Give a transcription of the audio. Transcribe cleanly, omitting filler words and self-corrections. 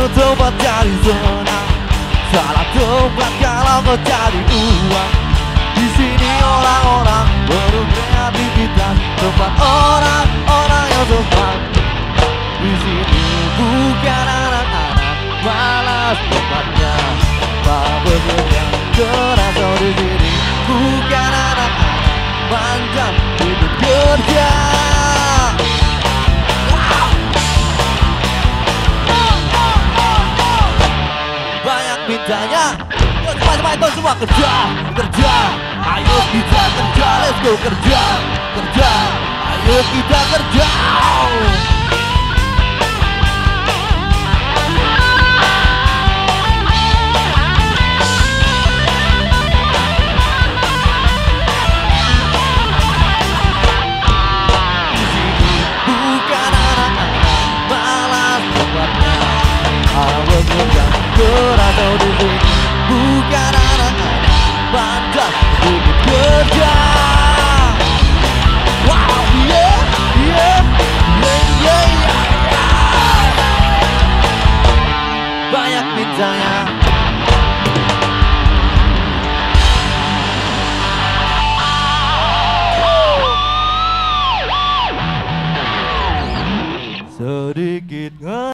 tempat cari senang, salah tempat kalau kau cari uang. Di sini orang-orang penuh kreativitas, tempat orang-orang yang sopan. Di sini bukan anak-anak malas tempatnya, para pekerja keras. Oh, di sini bukan anak-anak manja hidup kerja. Banyak mintanya, cepat-cepat itu semua kerja, kerja. Ayo kita kerja, let's go kerja, kerja. Ayo kita